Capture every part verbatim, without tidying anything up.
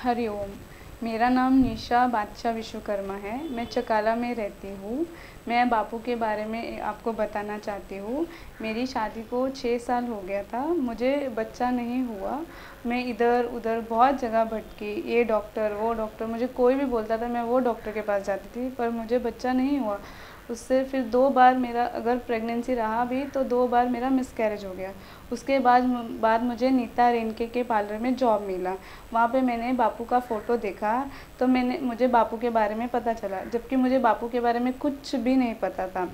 हरिओम। मेरा नाम निशा बादशाह विश्वकर्मा है। मैं चकाला में रहती हूँ। मैं बापू के बारे में आपको बताना चाहती हूँ। मेरी शादी को छः साल हो गया था, मुझे बच्चा नहीं हुआ। मैं इधर उधर बहुत जगह भटकी, ये डॉक्टर वो डॉक्टर, मुझे कोई भी बोलता था, मैं वो डॉक्टर के पास जाती थी, पर मुझे बच्चा नहीं हुआ। उससे फिर दो बार मेरा अगर प्रेगनेंसी रहा भी तो दो बार मेरा मिसकैरेज हो गया। उसके बाद बाद मुझे नीता रेणके के पार्लर में जॉब मिला। वहाँ पे मैंने बापू का फ़ोटो देखा तो मैंने मुझे बापू के बारे में पता चला, जबकि मुझे बापू के बारे में कुछ भी नहीं पता था।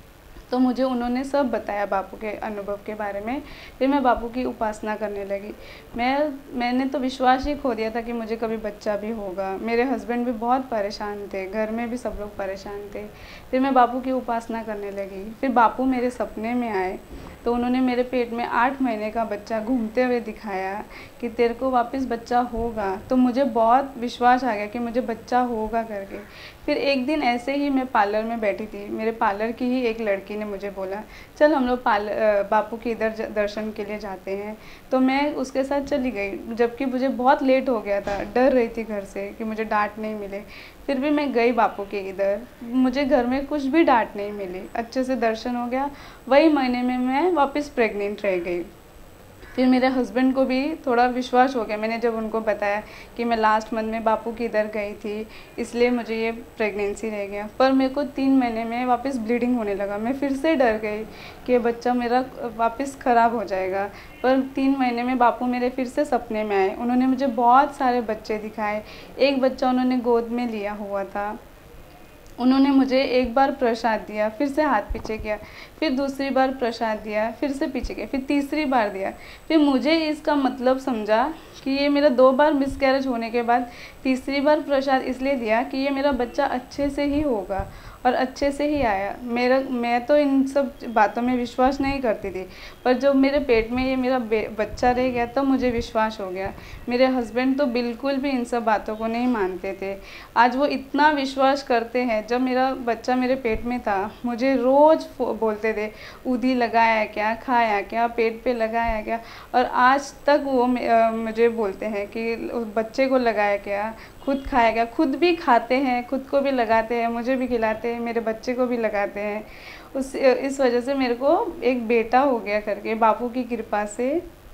तो मुझे उन्होंने सब बताया बापू के अनुभव के बारे में। फिर मैं बापू की उपासना करने लगी। मैं मैंने तो विश्वास ही खो दिया था कि मुझे कभी बच्चा भी होगा। मेरे हस्बैंड भी बहुत परेशान थे, घर में भी सब लोग परेशान थे। फिर मैं बापू की उपासना करने लगी। फिर बापू मेरे सपने में आए तो उन्होंने मेरे पेट में आठ महीने का बच्चा घूमते हुए दिखाया कि तेरे को वापस बच्चा होगा। तो मुझे बहुत विश्वास आ गया कि मुझे बच्चा होगा करके। फिर एक दिन ऐसे ही मैं पार्लर में बैठी थी, मेरे पार्लर की ही एक लड़की ने मुझे बोला चल हम लोग पार्लर बापू के इधर दर्शन के लिए जाते हैं। तो मैं उसके साथ चली गई, जबकि मुझे बहुत लेट हो गया था, डर रही थी घर से कि मुझे डांट नहीं मिले। फिर भी मैं गई बापू के इधर, मुझे घर में कुछ भी डांट नहीं मिली, अच्छे से दर्शन हो गया। वही महीने में मैं वापस प्रेग्नेंट रह गई। फिर मेरे हस्बैंड को भी थोड़ा विश्वास हो गया, मैंने जब उनको बताया कि मैं लास्ट मंथ में बापू की इधर गई थी, इसलिए मुझे ये प्रेगनेंसी रह गया। पर मेरे को तीन महीने में वापस ब्लीडिंग होने लगा। मैं फिर से डर गई कि ये बच्चा मेरा वापस ख़राब हो जाएगा। पर तीन महीने में बापू मेरे फिर से सपने में आए। उन्होंने मुझे बहुत सारे बच्चे दिखाए। एक बच्चा उन्होंने गोद में लिया हुआ था। उन्होंने मुझे एक बार प्रसाद दिया, फिर से हाथ पीछे किया, फिर दूसरी बार प्रसाद दिया, फिर से पीछे किया, फिर तीसरी बार दिया। फिर मुझे इसका मतलब समझा कि ये मेरा दो बार मिसकैरेज होने के बाद तीसरी बार प्रसाद इसलिए दिया कि ये मेरा बच्चा अच्छे से ही होगा, और अच्छे से ही आया। मेरा मैं तो इन सब बातों में विश्वास नहीं करती थी, पर जब मेरे पेट में ये मेरा बच्चा रह गया तब तो मुझे विश्वास हो गया। मेरे हस्बैंड तो बिल्कुल भी इन सब बातों को नहीं मानते थे। आज वो इतना विश्वास करते हैं। जब मेरा बच्चा मेरे पेट में था, मुझे रोज़ बोलते थे उदी लगाया क्या, खाया क्या, पेट पे लगाया क्या, और आज तक वो मुझे बोलते हैं कि बच्चे को लगाया क्या, खुद खाया क्या। खुद भी खाते हैं, खुद को भी लगाते हैं, मुझे भी खिलाते हैं, मेरे बच्चे को भी लगाते हैं। उस इस वजह से मेरे को एक बेटा हो गया करके बापू की कृपा से।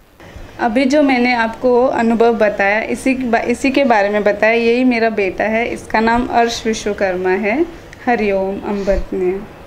अभी जो मैंने आपको अनुभव बताया, इसी इसी के बारे में बताया, यही मेरा बेटा है। इसका नाम अर्श विश्वकर्मा है। हरिओम अम्बत ने।